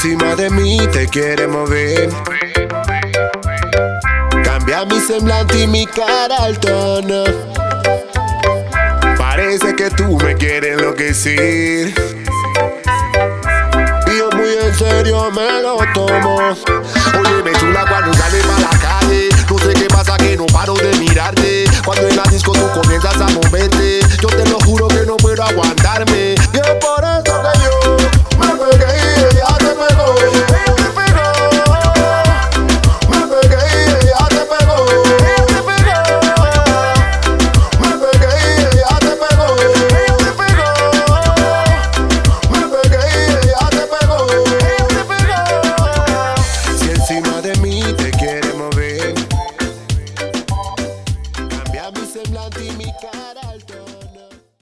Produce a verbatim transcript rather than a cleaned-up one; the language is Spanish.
encima de mí te quieres mover, cambia mi semblante y mi cara al tono. Parece que tú me quieres enloquecer y yo muy en serio me lo tomo. Oye, me chula cuando sales para la calle. No sé qué pasa que no paro de mirarte. Cuando en la disco tú comienzas a moverte, yo te lo juro que no puedo aguantarme. Y es por eso que yo me pegué y ella te pegó. Te pegó. Me pegué y ella te pegó. Te pegó. Me pegué y ella te pegó. Te pegó. Me pegué y ella te pegó. Te pegó. Si encima de mí te quiere mover, cambia mi semblante y mi cara al tono.